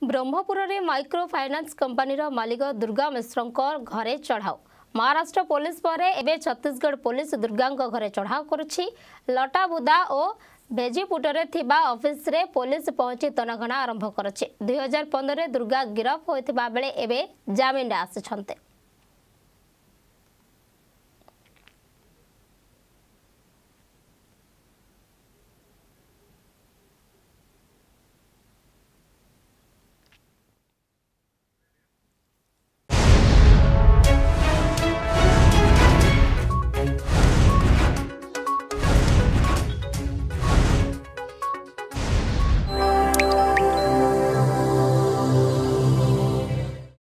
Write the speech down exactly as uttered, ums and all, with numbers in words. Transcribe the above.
ब्रह्मपुर में micro finance company मालिक दुर्गा मिश्र घरे चढ़ाऊ। महाराष्ट्र पुलिस पर एवं छत्तीसगढ़ पुलिस दुर्गा घरे चढ़ाऊ करुछि। लटाबुदा और भेजीपुटरे थिबा ऑफिस रे पुलिस पहुंची तनघना आरंभ करछि। दुई हजार पंद्रह दुर्गा गिरफ होइथिबा बेले एबे जामिन आसिछन्ते।